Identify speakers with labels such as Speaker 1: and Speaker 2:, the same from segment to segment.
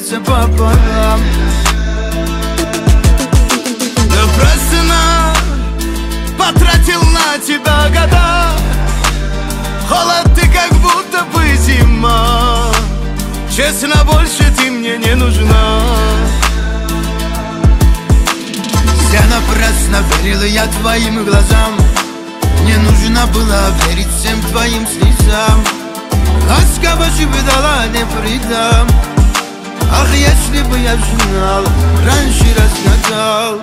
Speaker 1: сердце пополам. Напрасно потратил на тебя года. Холод ты как будто бы зима. Честно, больше ты мне не нужна. Я напрасно верил я твоим глазам. Мне нужно было верить всем твоим слезам. Ласково шептала, не предам. Ах, если бы я знал, раньше разгадал.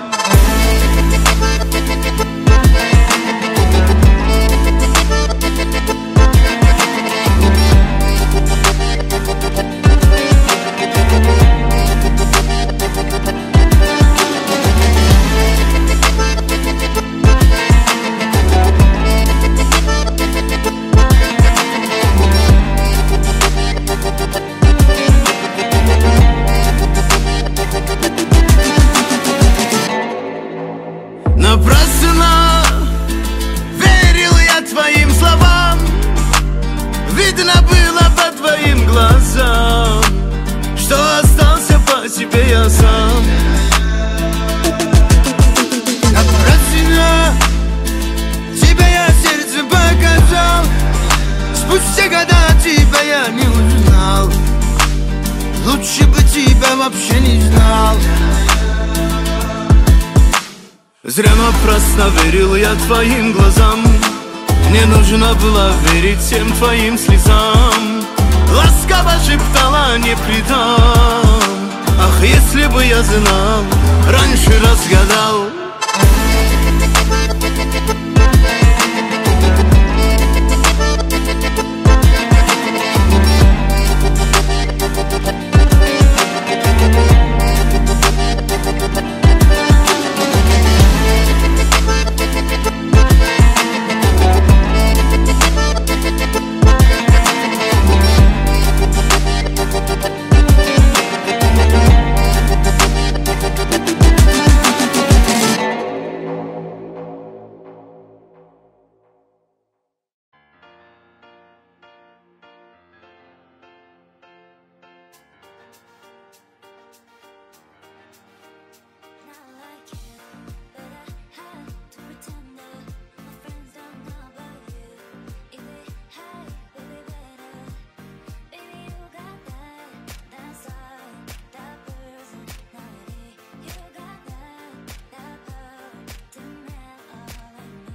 Speaker 1: Напрасно верил я твоим словам. Видно было по твоим глазам, что остался по себе я сам. Напрасно тебе я сердце показал. Спустя года тебя я не узнал. Лучше бы тебя вообще не знал. Зря напрасно верил я твоим глазам. Мне нужно было верить всем твоим слезам. Ласково шептала, не предам. Ах, если бы я знал, раньше разгадал.